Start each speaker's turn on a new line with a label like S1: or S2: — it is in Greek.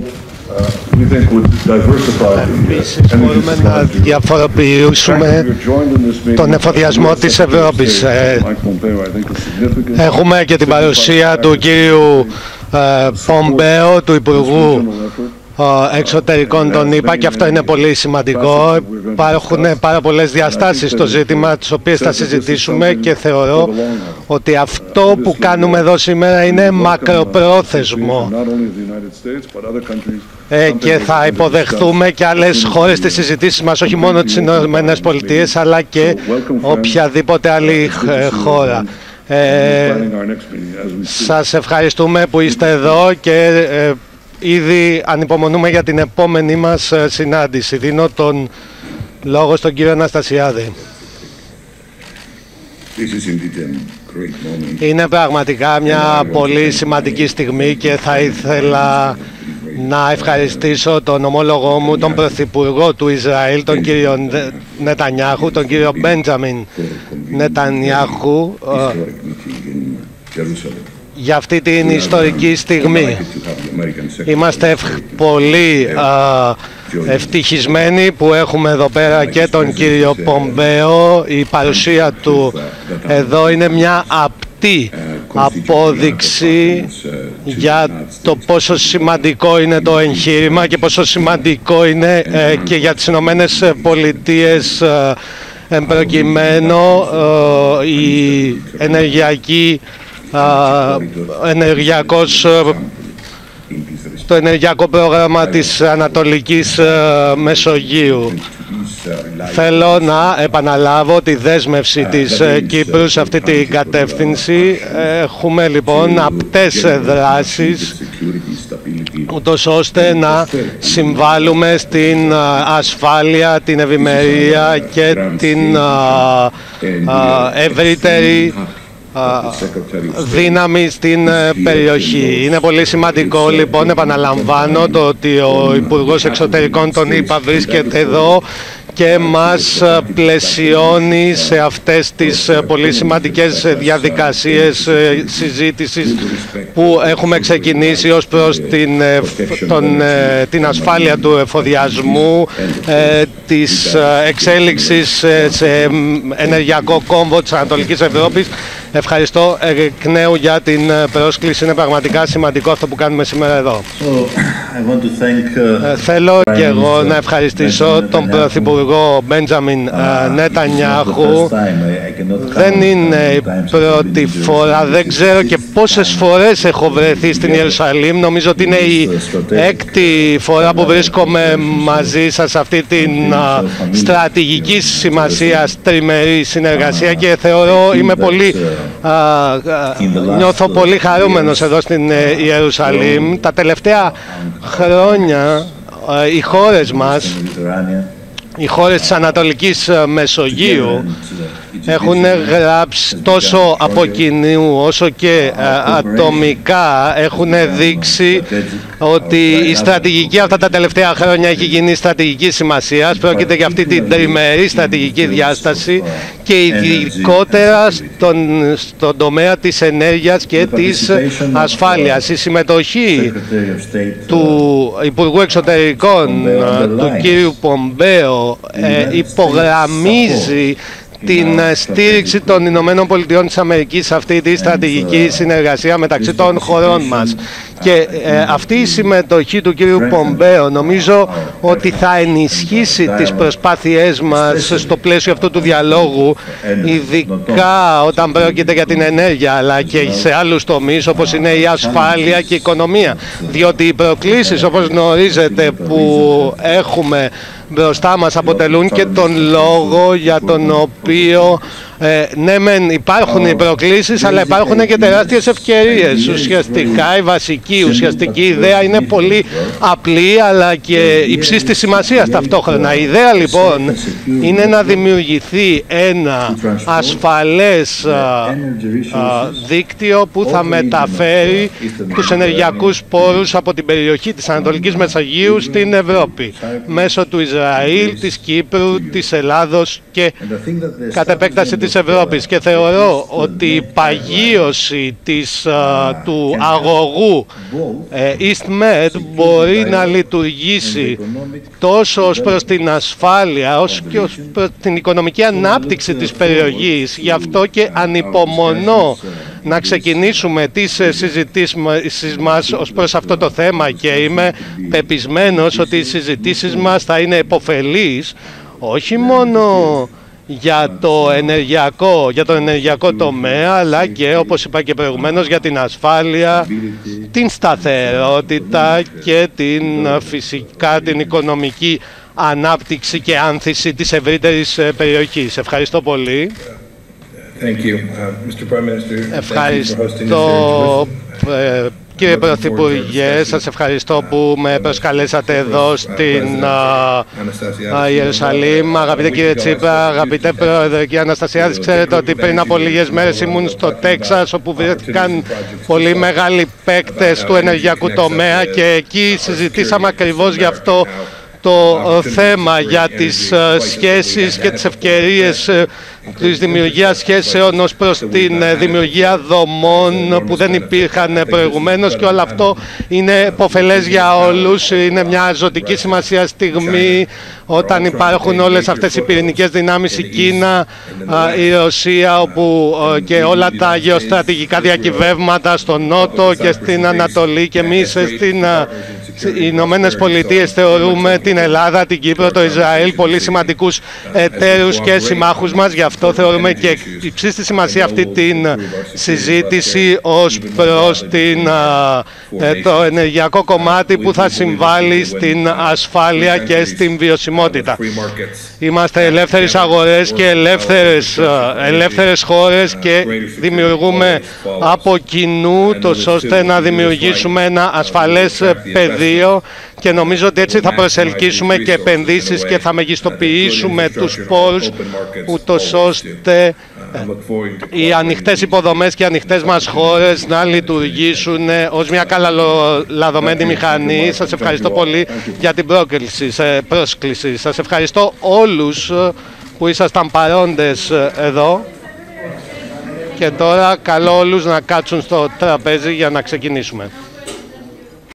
S1: Επίσης μπορούμε να διαφοροποιήσουμε τον εφοδιασμό της Ευρώπης. Έχουμε και την παρουσία του κύριου Πομπέο, του Υπουργού Εξωτερικών των ΗΠΑ, και αυτό είναι πολύ σημαντικό. Υπάρχουν πάρα πολλές διαστάσεις στο ζήτημα, τις οποίες θα συζητήσουμε, και θεωρώ ότι αυτό που κάνουμε εδώ σήμερα είναι μακροπρόθεσμο και θα υποδεχθούμε και άλλες χώρες στις συζητήσεις μας, όχι μόνο τις Ηνωμένες Πολιτείες αλλά και οποιαδήποτε άλλη χώρα. Σας ευχαριστούμε που είστε εδώ και ήδη ανυπομονούμε για την επόμενη μας συνάντηση. Δίνω τον λόγο στον κύριο Αναστασιάδη. Είναι πραγματικά μια πολύ σημαντική στιγμή και θα ήθελα να ευχαριστήσω τον ομόλογό μου, τον Πρωθυπουργό του Ισραήλ, τον κύριο Νετανιάχου, τον κύριο Μπέντζαμιν Νετανιάχου, για αυτή την ιστορική στιγμή. Είμαστε πολύ ευτυχισμένοι που έχουμε εδώ πέρα και τον κύριο Πομπέο. Η παρουσία του εδώ είναι μια απτή απόδειξη για το πόσο σημαντικό είναι το εγχείρημα και πόσο σημαντικό είναι και για τις Ηνωμένες Πολιτείες προκειμένου η το ενεργειακό πρόγραμμα της Ανατολικής Μεσογείου. Θέλω να επαναλάβω τη δέσμευση της Κύπρου σε αυτή την κατεύθυνση. Έχουμε λοιπόν απτές δράσεις ούτως ώστε να συμβάλλουμε στην ασφάλεια, την ευημερία και την ευρύτερη δύναμη στην περιοχή. Είναι πολύ σημαντικό λοιπόν, επαναλαμβάνω, το ότι ο Υπουργός Εξωτερικών των ΗΠΑ βρίσκεται εδώ και μας πλαισιώνει σε αυτές τις πολύ σημαντικές διαδικασίες συζήτησης που έχουμε ξεκινήσει ως προς την ασφάλεια του εφοδιασμού, της εξέλιξης σε ενεργειακό κόμβο της Ανατολικής Ευρώπης. Ευχαριστώ εκ νέου για την πρόσκληση. Είναι πραγματικά σημαντικό αυτό που κάνουμε σήμερα εδώ. Θέλω και εγώ να ευχαριστήσω τον Πρωθυπουργό Μπέντζαμιν Νετανιάχου. Δεν είναι η πρώτη φορά, δεν ξέρω και πόσες φορές έχω βρεθεί στην Ιερουσαλήμ. Νομίζω ότι είναι η έκτη φορά που βρίσκομαι μαζί σας αυτή την στρατηγική σημασία τριμερή συνεργασία και θεωρώ, νιώθω πολύ χαρούμενος εδώ στην Ιερουσαλήμ. Τα τελευταία χρόνια οι χώρες μας, οι χώρες της Ανατολικής Μεσογείου, έχουν γράψει τόσο από κοινού όσο και ατομικά, έχουν δείξει ότι η στρατηγική αυτά τα τελευταία χρόνια έχει γίνει στρατηγική σημασία. Πρόκειται για αυτή την τριμερή στρατηγική διάσταση και ειδικότερα στον τομέα της ενέργειας και της ασφάλειας. Η συμμετοχή του Υπουργού Εξωτερικών, του κύριου Πομπέο, υπογραμμίζει την στήριξη των Ηνωμένων Πολιτειών της Αμερικής σε αυτή τη στρατηγική συνεργασία μεταξύ των χωρών μας. Και αυτή η συμμετοχή του κύριου Πομπέο νομίζω ότι θα ενισχύσει τις προσπάθειές μας στο πλαίσιο αυτού του διαλόγου, ειδικά όταν πρόκειται για την ενέργεια, αλλά και σε άλλους τομείς όπως είναι η ασφάλεια και η οικονομία. Διότι οι προκλήσεις, όπως γνωρίζετε, που έχουμε μπροστά μας αποτελούν και τον λόγο για τον οποίο ναι μεν υπάρχουν οι προκλήσεις, αλλά υπάρχουν και τεράστιες ευκαιρίες. Ουσιαστικά η ουσιαστική ιδέα είναι πολύ απλή αλλά και υψής της σημασίας ταυτόχρονα. Η ιδέα λοιπόν είναι να δημιουργηθεί ένα ασφαλές δίκτυο που θα μεταφέρει τους ενεργειακούς πόρους από την περιοχή της Ανατολικής Μεσογείου στην Ευρώπη μέσω του Ισραήλ, της Κύπρου, της Ελλάδος και κατ' επέκταση της Ευρώπης και θεωρώ ότι η παγίωση του αγωγού EastMed μπορεί να λειτουργήσει τόσο ως προς την ασφάλεια όσο και ως προς την οικονομική ανάπτυξη της περιοχής. Γι' αυτό και ανυπομονώ να ξεκινήσουμε τις συζητήσεις μας ως προς αυτό το θέμα και είμαι πεπισμένος ότι οι συζητήσεις μας θα είναι επωφελείς όχι μόνο για τον ενεργειακό τομέα, αλλά και, όπως είπα και προηγουμένως, για την ασφάλεια, την σταθερότητα και φυσικά την οικονομική ανάπτυξη και άνθηση της ευρύτερης περιοχής. Ευχαριστώ πολύ. Ευχαριστώ, κύριε Πρωθυπουργέ, σας ευχαριστώ που με προσκαλέσατε εδώ στην Ιερουσαλήμ. Αγαπητέ κύριε Τσίπρα, αγαπητέ Πρόεδρε, κύριε Αναστασιάδης, ξέρετε ότι πριν από λίγες μέρες ήμουν στο Τέξας, όπου βρέθηκαν πολύ μεγάλοι παίκτες του ενεργειακού τομέα και εκεί συζητήσαμε ακριβώς γι' αυτό το θέμα, για τις σχέσεις και τις ευκαιρίες της δημιουργίας σχέσεων ως προς την δημιουργία δομών που δεν υπήρχαν προηγουμένως, και όλο αυτό είναι υποφελές για όλους. Είναι μια ζωτική σημασία στιγμή όταν υπάρχουν όλες αυτές οι πυρηνικές δυνάμεις, η Κίνα, η Ρωσία, όπου και όλα τα γεωστρατηγικά διακυβεύματα στον Νότο και στην Ανατολή, και εμείς οι Ηνωμένες Πολιτείες θεωρούμε την Ελλάδα, την Κύπρο, το Ισραήλ πολύ σημαντικούς εταίρους και συμμάχους μας. Γι' αυτό θεωρούμε και υψίστη σημασία αυτή την συζήτηση ως προς το ενεργειακό κομμάτι που θα συμβάλλει στην ασφάλεια και στην βιωσιμότητα. Είμαστε ελεύθερες αγορές και ελεύθερες χώρες και δημιουργούμε από κοινού ώστε να δημιουργήσουμε ένα ασφαλές πεδίο, και νομίζω ότι έτσι θα προσελκύσουμε και επενδύσεις και θα μεγιστοποιήσουμε τους πόρους, ούτως ώστε οι ανοιχτές υποδομές και οι ανοιχτές μας χώρες να λειτουργήσουν ως μια καλαλαδωμένη μηχανή. Σας ευχαριστώ πολύ για την πρόσκληση. Σας ευχαριστώ όλους που ήσασταν παρόντες εδώ, και τώρα καλώ όλους να κάτσουν στο τραπέζι για να ξεκινήσουμε.